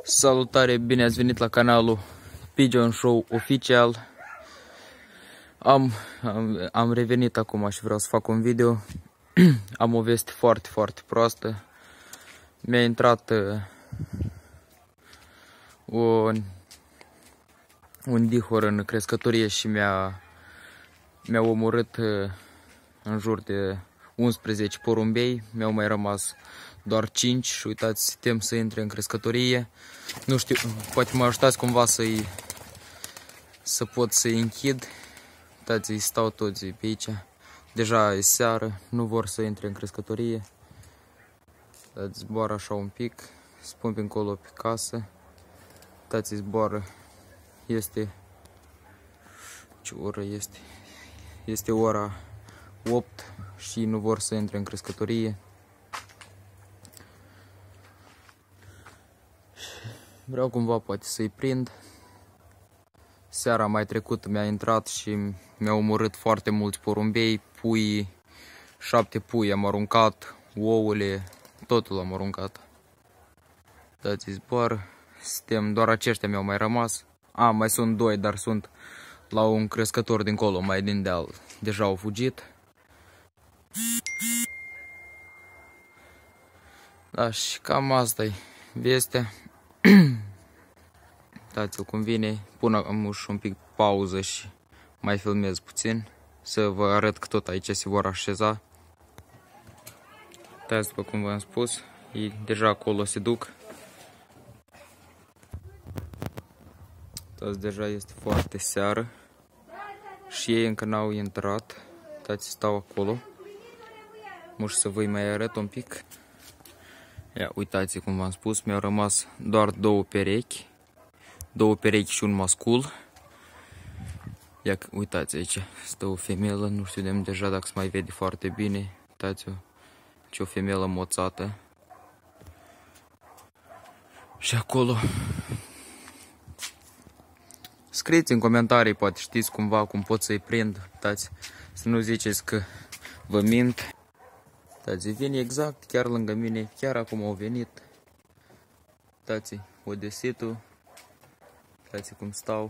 Salutare, bine ați venit la canalul Pigeon Show Oficial. Am revenit acum și vreau să fac un video. Am o veste foarte proastă. Mi-a intrat un dihor în crescătorie și mi-a omorât în jur de 11 porumbei. Mi-au mai rămas doar 5 și uitați, tem să intre în crescătorie. Nu știu, poate mă ajutați cumva să pot să-i închid. Uitați, îi stau toți pe aici. Deja e seară, nu vor să intre în crescătorie. Uitați, zboară așa un pic, spun pe încolo pe casă. Uitați, zboară. Ce oră este? Este ora 8 și nu vor să intre în crescătorie. Vreau cumva poate să-i prind. Seara mai trecut mi-a intrat și mi-a omorât foarte mulți porumbei, pui, 7 pui am aruncat, ouăle, totul am aruncat. Dați, zboară. Suntem, doar aceștia mi-au mai rămas. Mai sunt 2, dar sunt la un crescător dincolo, mai din deal. Deja au fugit. Da, și cam asta-i vestea. Uitați-l cum vine. Pun un pic pauză și mai filmez puțin. Să vă arăt că tot aici se vor așeza. Uitați, după cum v-am spus, ei deja acolo se duc. Uitați, deja este foarte seară și ei încă n-au intrat. Uitați, stau acolo. Muș să vă mai arăt un pic. Ia, uitați, cum v-am spus, mi-au rămas doar 2 perechi. 2 perechi și un mascul. Ia, uitați aici, stă o femelă, nu știu deja dacă se mai vede foarte bine. Uitați-o, ce o femelă moțată. Și acolo, scrieți în comentarii, poate știți cumva cum pot să-i prind. Uitați, să nu ziceți că vă mint. Uitați, vine exact chiar lângă mine, chiar acum au venit. Uitați, odesitul. Uitați cum stau.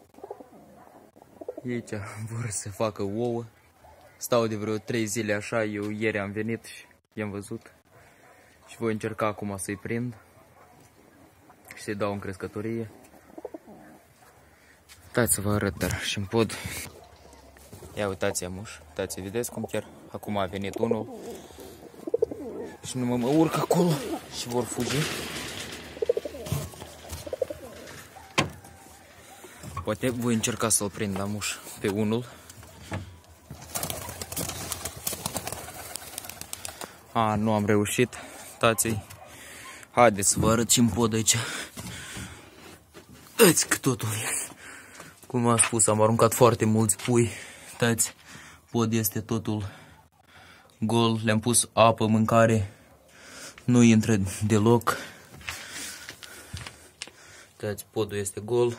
Aici vor să facă ouă. Stau de vreo 3 zile așa, eu ieri am venit și i-am văzut. Și voi încerca acum să-i prind și să-i dau în crescătorie. Uitați să vă arăt, dar și-mi pod. Ia uitați, amuș, uitați, vedeți cum chiar acum a venit unul. Și nu mă urc acolo și vor fugi. Poate voi încerca să-l prind, amuș, pe unul. Nu am reușit. Uitați-i. Haideți să vă arăt ce-mi pod aici. Uitați că totul, cum am spus, am aruncat foarte mulți pui. Uitați, pod este totul gol. Le-am pus apă, mâncare. Nu intră deloc. Uitați, podul este gol.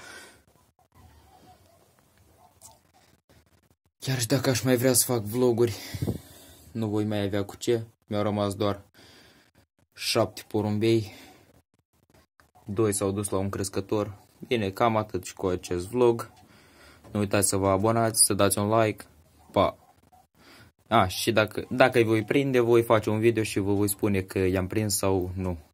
Chiar și dacă aș mai vrea să fac vloguri, nu voi mai avea cu ce. Mi-au rămas doar 7 porumbei. 2 s-au dus la un crescător. Bine, cam atât și cu acest vlog. Nu uitați să vă abonați, să dați un like. Pa! Și dacă îi voi prinde, voi face un video și vă voi spune că i-am prins sau nu.